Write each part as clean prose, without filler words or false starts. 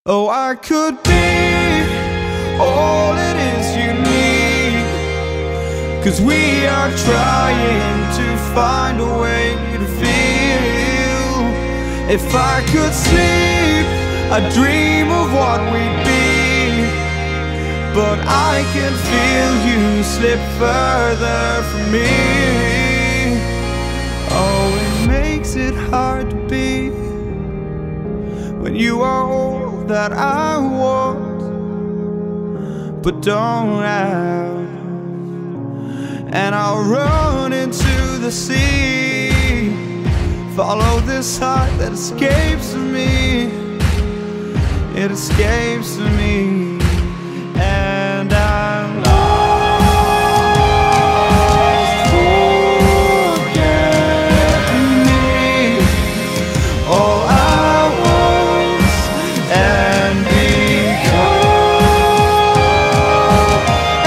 Oh, I could be all it is you need, 'cause we are trying to find a way to feel. If I could sleep, I'd dream of what we'd be, but I can feel you slip further from me. Oh, it makes it hard to be when you are all that I want but don't have. And I'll run into the sea, follow this heart that escapes me. It escapes me, and I'm lost. Forget me, all I was and become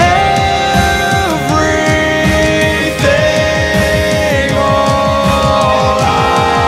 everything, all I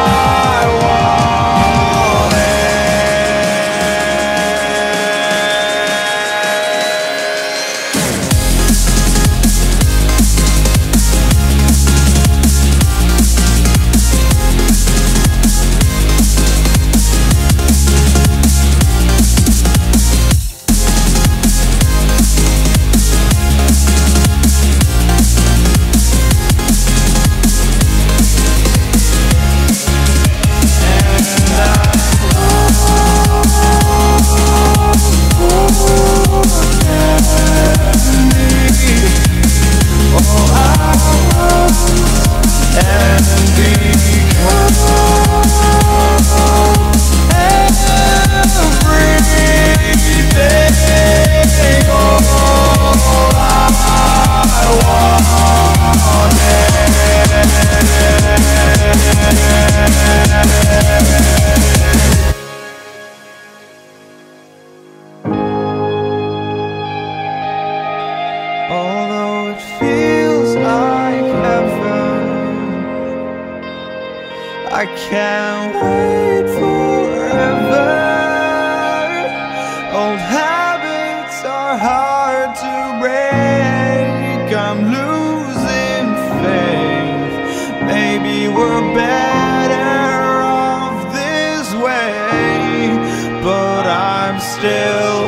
although it feels like heaven, I can't wait forever. Old habits are hard to break. I'm losing faith. Maybe we're better off this way, but I'm still